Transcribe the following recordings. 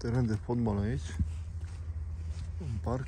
Teren de fotbal aici, un parc.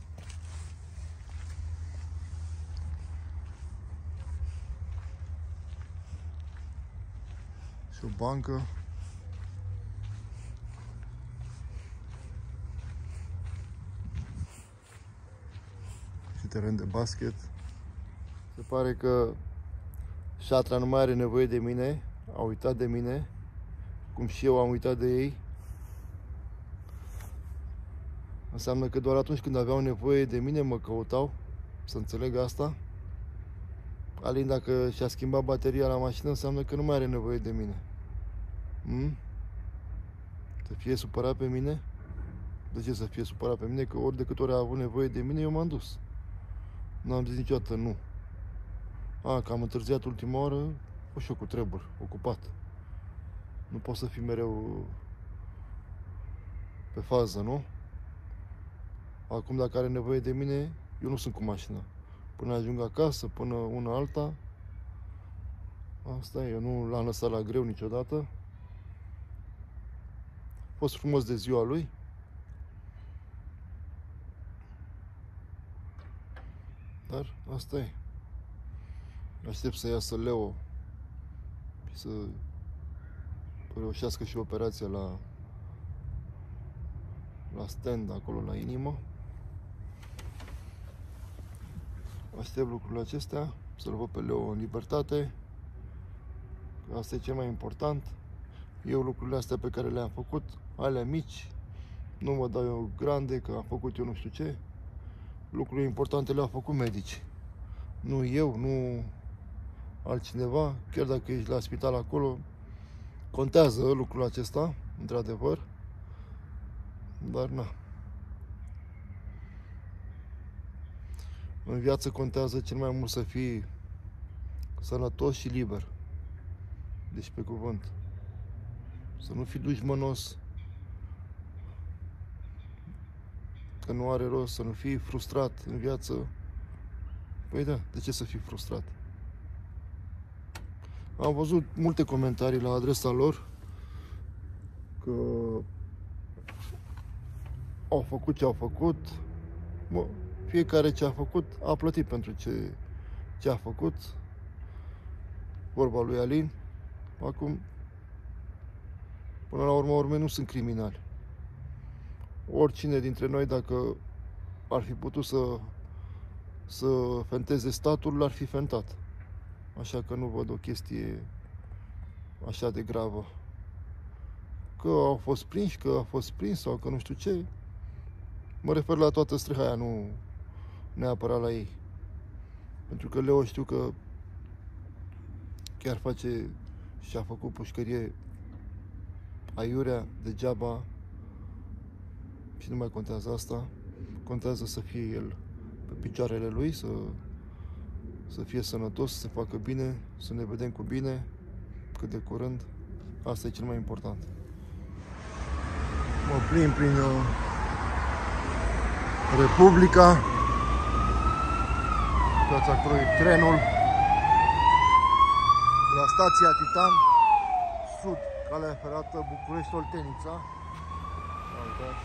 Și o bancă. Și teren de basket. Se pare că șatra nu mai are nevoie de mine, a uitat de mine, cum și eu am uitat de ei. Înseamnă că doar atunci când aveau nevoie de mine mă căutau, să înțeleg asta. Alin, dacă și-a schimbat bateria la mașină, înseamnă că nu mai are nevoie de mine. Să fie supărat pe mine? De ce să fie supărat pe mine? Că ori de câte ori a avut nevoie de mine, eu m-am dus. Nu am zis niciodată nu. Că am întârziat ultima oră, o și eu cu treburi, ocupat. Nu pot să fiu mereu pe fază, nu? Acum, dacă are nevoie de mine, eu nu sunt cu mașina. Până ajung acasă, până una alta. Asta e, eu nu l-am lăsat la greu niciodată. A fost frumos de ziua lui. Dar asta e. Aștept să iasă Leo și să reușească și operația la stand, acolo la inimă. Aștept lucrurile acestea, să-l văd pe Leo în libertate. Asta e cel mai important. Eu lucrurile astea pe care le-am făcut, alea mici, nu mă dau eu grande că am făcut eu nu știu ce. Lucrurile importante le-au făcut medici. Nu eu, nu altcineva. Chiar dacă ești la spital acolo, contează lucrul acesta, într-adevăr. Dar na. În viață contează cel mai mult să fii sănătos și liber. Deci pe cuvânt. Să nu fii dușmănos. Că nu are rost să nu fii frustrat în viață. Păi da, de ce să fii frustrat? Am văzut multe comentarii la adresa lor că au făcut ce au făcut. Bă, fiecare ce a făcut a plătit pentru ce a făcut. Vorba lui Alin. Acum, până la urmă, nu sunt criminali. Oricine dintre noi, dacă ar fi putut să fenteze statul, l-ar fi fentat. Așa că nu văd o chestie așa de gravă. Că au fost prinși, că a fost prins sau că nu știu ce. Mă refer la toată strâha aia, nu neapărat la ei. Pentru că Leo știu că chiar face și a făcut pușcărie aiurea degeaba și nu mai contează asta. Contează să fie el pe picioarele lui, să fie sănătos, să se facă bine, să ne vedem cu bine cât de curând. Asta e cel mai important. Mă plimb prin Republica. Uitați acolo e trenul la stația Titan Sud, calea ferată București-Oltenița. Uitați.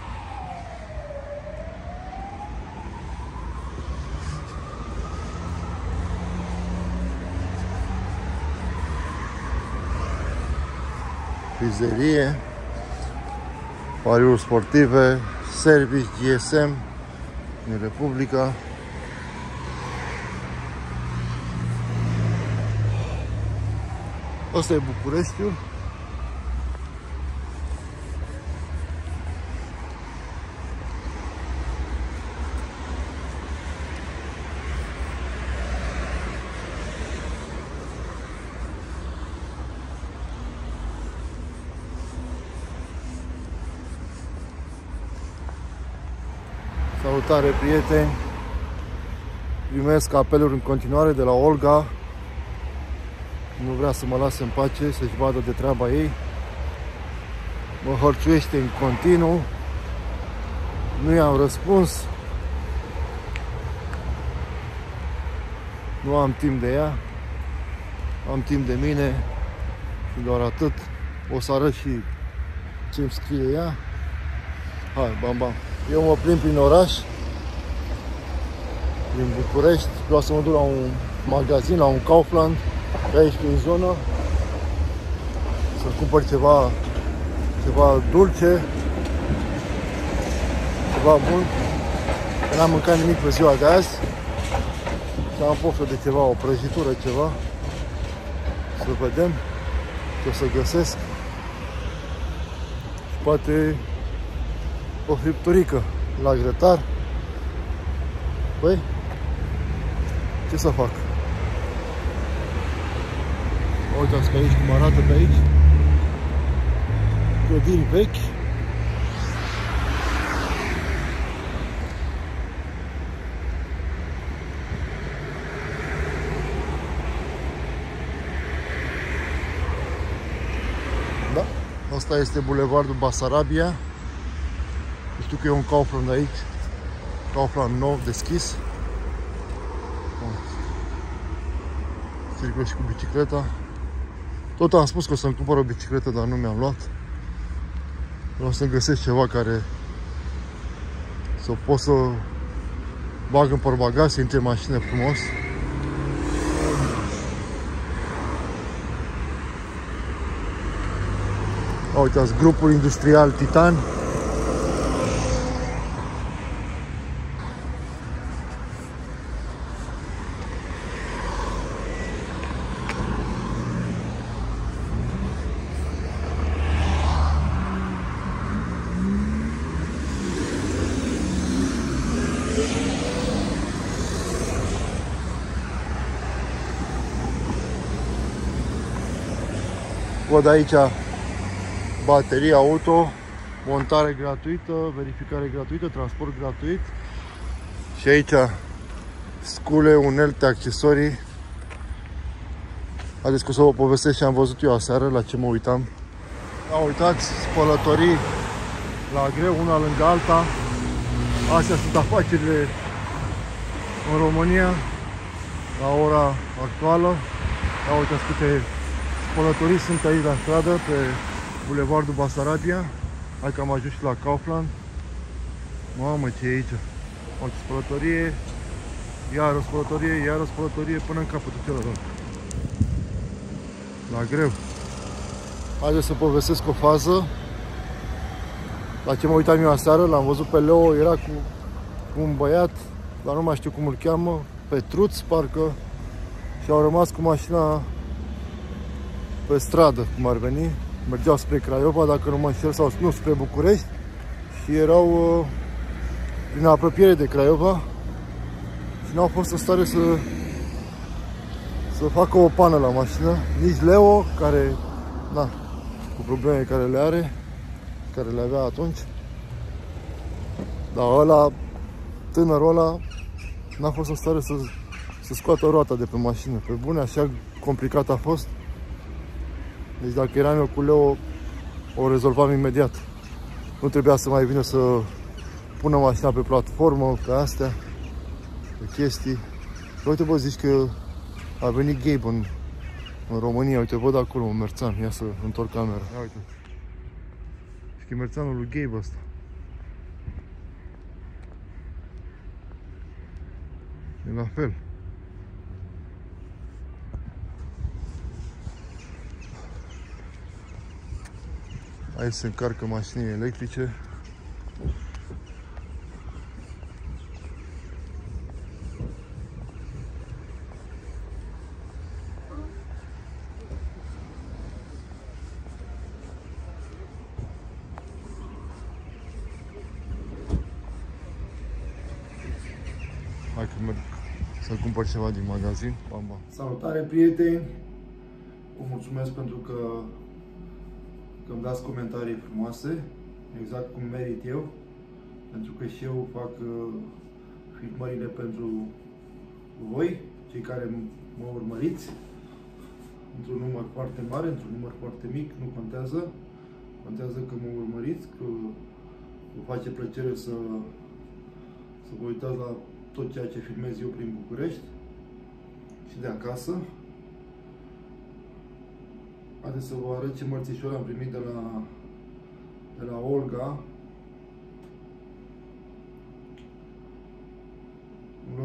Frizerie, pariuri sportive, servici GSM în Republica. Asta e Bucureștiul. Salutare, prieteni! Primesc apeluri în continuare de la Olga. Nu vrea să mă lase în pace, să-și vadă de treaba ei. Mă hărțuiește în continuu. Nu i-am răspuns. Nu am timp de ea. Am timp de mine. Și doar atât. O să arăt și ce îmi scrie ea. Hai, bam, bam. Eu mă plimb prin oraș, din București. Vreau să mă duc la un magazin, la un Kaufland, pe aici prin zonă, să cumpăr ceva dulce, ceva bun. Că n-am mâncat nimic pe ziua de azi și am poftă de ceva, o prăjitură, ceva. Să vedem ce o să găsesc. Și poate o fripturică la grătar. Băi, ce să fac? Uitați că aici cum arată pe aici. Clădiri vechi. Da, asta este bulevardul Basarabia. Știu că e un Kaufland aici. Kaufland nou, deschis. Circul și cu bicicleta. Tot am spus că o să-mi cumpăr o bicicletă, dar nu mi-am luat. Vreau să găsesc ceva care să pot să bag în portbagaj, să intre în mașină frumos. Uitați, grupul industrial Titan. Văd aici baterie auto, montare gratuită, verificare gratuită, transport gratuit. Și aici scule, unelte, accesorii. Haideți că o să vă povestesc ce am văzut eu aseară, la ce mă uitam. Uitați, spălătorii la greu, una lângă alta. Astea sunt afacerile în România la ora actuală. Uitați câte spălătorii sunt aici la stradă, pe bulevardul Basarabia. Hai că am ajuns și la Kaufland. Mamă, ce e aici? O spălătorie, iar o spălătorie, iar o spălătorie, până în capătul celălalt. La greu. Haideți să povestesc o fază. La ce mă uitam eu aseară, l-am văzut pe Leo, era cu un băiat, dar nu mai știu cum îl cheamă, Petruț, parcă, și au rămas cu mașina pe stradă, cum ar veni. Mergeau spre Craiova, dacă nu mă înșel, sau nu, spre București, și erau prin apropiere de Craiova și n-au fost în stare să facă o pană la mașină. Nici Leo, care, na, cu probleme care le are, care le avea atunci, dar ăla, tânărul ăla, n-a fost în stare să scoată roata de pe mașină. Pe bune, așa complicat a fost. Deci dacă eram eu cu Leo, o rezolvam imediat. Nu trebuia să mai vină să pună mașina pe platformă, pe astea, pe chestii. Uite, bă, zici că a venit Gabe în România. Uite, văd acolo un merțan. Ia să întorc camera. Ia uite. Și că e merțanul lui Gabe ăsta. E la fel. Aici se încarcă mașinile electrice. Hai că merg să cumpăr ceva din magazin. Bam, bam. Salutare, prieteni! Vă mulțumesc pentru că îmi dați comentarii frumoase, exact cum merit eu, pentru că și eu fac filmările pentru voi, cei care mă urmăriți, într-un număr foarte mare, într-un număr foarte mic, nu contează. Contează că mă urmăriți, că vă face plăcere să vă uitați la tot ceea ce filmez eu prin București și de acasă. Haideți să vă arăt ce mărțișori am primit de la Olga.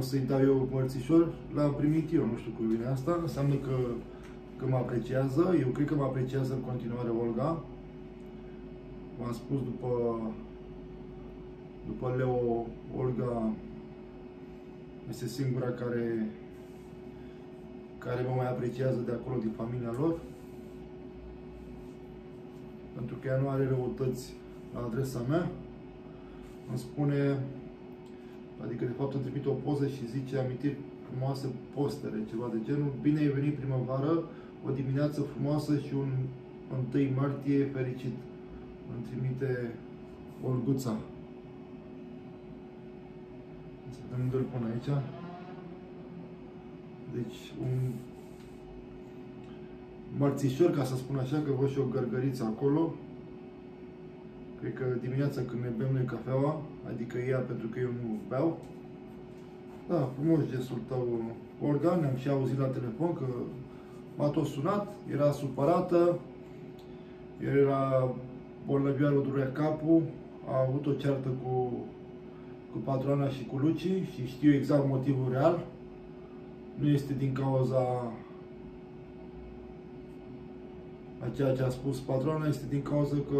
să-i dau eu mărțișor, l-am primit eu, nu știu cu vine asta, înseamnă că mă apreciază, eu cred că mă apreciază în continuare Olga. V-am spus după Leo, Olga este singura care mă mai apreciază de acolo, din familia lor. Pentru că ea nu are răutăți la adresa mea. Îmi spune, adică de fapt îmi trimite o poză și zice amintiri frumoase, postere, ceva de genul. Bine ai venit primăvară, o dimineață frumoasă și un 1 martie fericit. Îmi trimite Olguța. Să vedem unde îl pun aici. Deci un mărțișor, ca să spun așa, că văd și o gărgăriță acolo. Cred că dimineața când ne bem noi cafeaua, adică ea pentru că eu nu beau. Da, frumos gestul tău, Olga, ne-am și auzit la telefon că m-a tot sunat, era supărată, era bolnăvioară, o durea capul, a avut o ceartă cu patroana și cu Luci și știu exact motivul real. Nu este din cauza a ceea ce a spus patroana, este din cauza că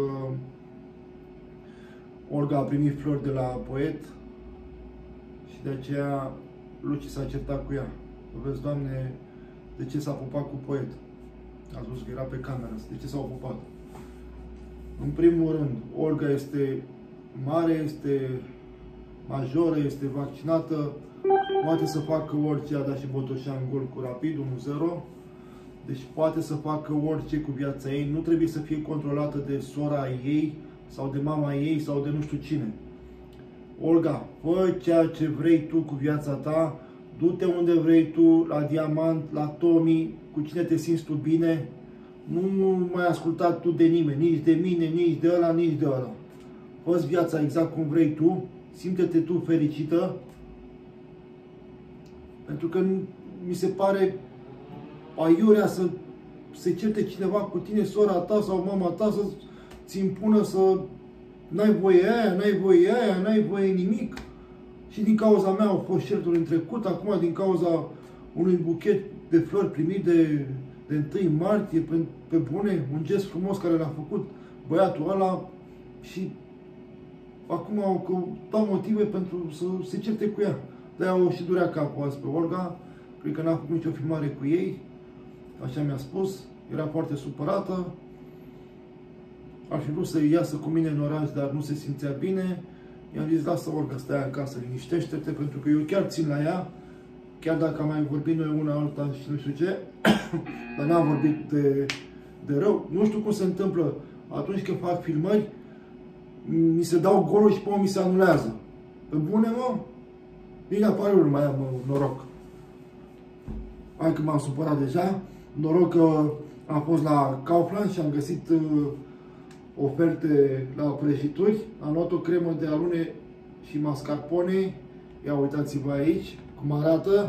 Olga a primit flori de la poet și de aceea Luci s-a certat cu ea. Vezi, Doamne, de ce s-a pupat cu poet? A spus că era pe cameră. De ce s-au pupat? În primul rând, Olga este mare, este majoră, este vaccinată, poate să facă orice, a dat și Botoșan gol cu Rapid, 1-0. Deci poate să facă orice cu viața ei, nu trebuie să fie controlată de sora ei, sau de mama ei, sau de nu știu cine. Olga, fă ceea ce vrei tu cu viața ta, du-te unde vrei tu, la Diamant, la Tommy, cu cine te simți tu bine, nu mai asculta tu de nimeni, nici de mine, nici de ăla, nici de ăla. Fă-ți viața exact cum vrei tu, simte-te tu fericită, pentru că mi se pare aiurea să se certe cineva cu tine, sora ta sau mama ta, să-ți impună să n-ai voie aia, n-ai voie aia, n-ai voie nimic. Și din cauza mea au fost certuri în trecut, acum din cauza unui buchet de flori primit de 1 martie, pe bune, un gest frumos care l-a făcut băiatul ăla și acum au dau motive pentru să se certe cu ea. De-aia o și durea capul azi pe Olga, cred că n-a făcut nicio filmare cu ei, așa mi-a spus, era foarte supărată, ar fi vrut să iasă cu mine în oraș, dar nu se simțea bine. I-am zis, lasă Olga, stai acasă, liniștește-te, pentru că eu chiar țin la ea, chiar dacă am mai vorbit noi una alta și nu știu ce, dar n-am vorbit de rău. Nu știu cum se întâmplă atunci când fac filmări, mi se dau goluri și pe mi se anulează. Pe bune, mă? Bine, apare nu mai am noroc. Hai că m-am supărat deja. Noroc că am fost la Kaufland și am găsit oferte la prăjituri. Am luat o cremă de alune și mascarpone. Ia uitați-vă aici cum arată.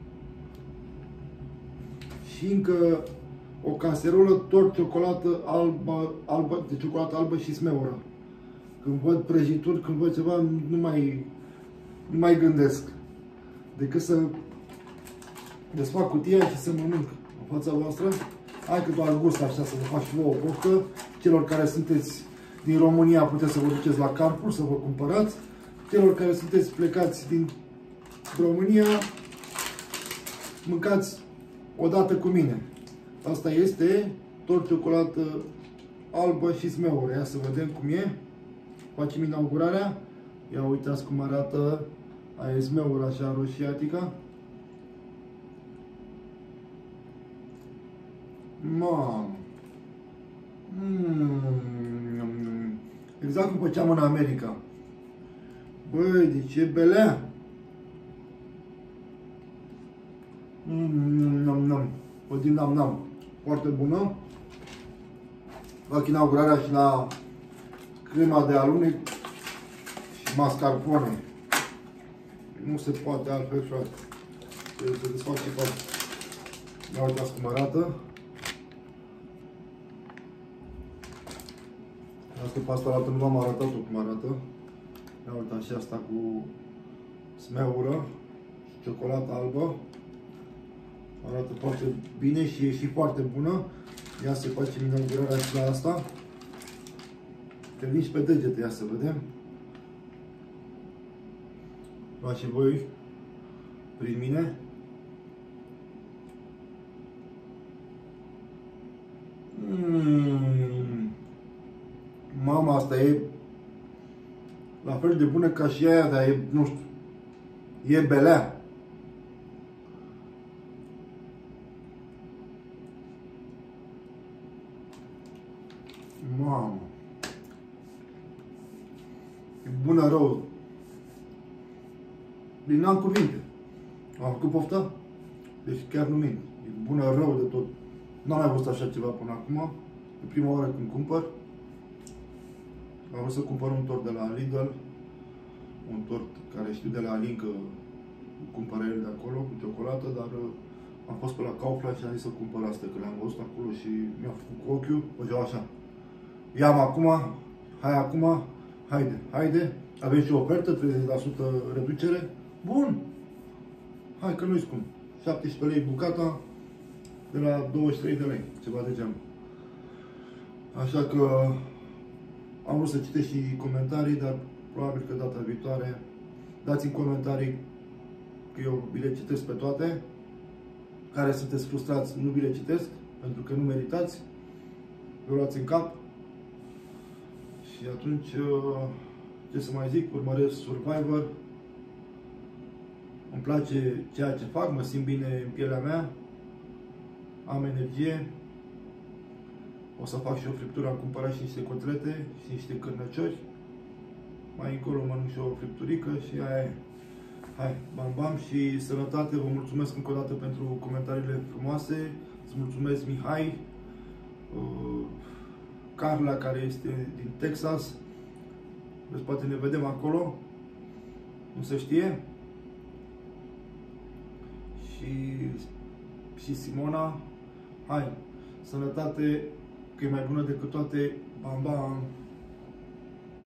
Și încă o caserolă tort ciocolată albă, de ciocolată albă și smeură. Când văd prăjituri, când văd ceva, nu mai gândesc decât să desfac cutia și să mănânc în fața voastră. Hai că doar gust așa, să vă fac și vouă o poftă. Celor care sunteți din România puteți să vă duceți la Carrefour să vă cumpărați. Celor care sunteți plecați din România, mâncați odată cu mine. Asta este tort ciocolată albă și smeură. Ia să vedem cum e. Facem inaugurarea. Ia uitați cum arată. Aia e smeură așa roșiatică. Mamă! Exact cum făceam în America. Băi, de ce belea? O din nam-nam. Foarte bună. Fac inaugurarea și la crema de alune și mascarpone. Nu se poate altfel, frate. Trebuie să desfac și fac. Ia uitați cum arată. Asta pe asta arată, nu v-am arătat-o cum arată. Ia uitați și asta cu smeură și ciocolată albă. Arată foarte bine și e și foarte bună. Ia să facem inaugurarea și la asta. Te vin și pe degete, ia să vedem. Luați și voi prin mine. Mama, asta e la fel de bună ca și aia, dar e, nu știu, e belea. Mamă. E bună rău. Din n-am cuvinte. Am făcut pofta? Deci chiar nu mint. E bună rău de tot. N-am mai văzut așa ceva până acum. E prima oară când cumpăr. Am vrut să cumpăr un tort de la Lidl. Un tort care știu de la Alin că cumpără el de acolo cu ciocolată, dar am fost pe la Kaufland și am zis să cumpăr asta, că le-am văzut acolo și mi-a făcut cu ochiul. Făceau așa. Ia-mă acum, hai acum, haide, haide. Avem și o ofertă, 30% reducere. Bun! Hai că nu-i scump. 17 lei bucata de la 23 de lei, ceva de genul. Așa că am vrut să citesc și comentarii, dar probabil că data viitoare dați în comentarii că eu vi le citesc pe toate. Care sunteți frustrați, nu vi le citesc, pentru că nu meritați. Vă luați în cap. Și atunci, ce să mai zic, urmăresc Survivor. Îmi place ceea ce fac, mă simt bine în pielea mea. Am energie. O să fac și o friptură, am cumpărat și niște cotlete și niște cârnăciori. Mai încolo mănânc și o fripturică și aia e. Hai, bam bam și sănătate, vă mulțumesc încă o dată pentru comentariile frumoase. Îți mulțumesc Mihai, Carla care este din Texas. Deci poate ne vedem acolo, nu se știe. Și Simona, hai, sănătate, că e mai bună decât toate, bam bam.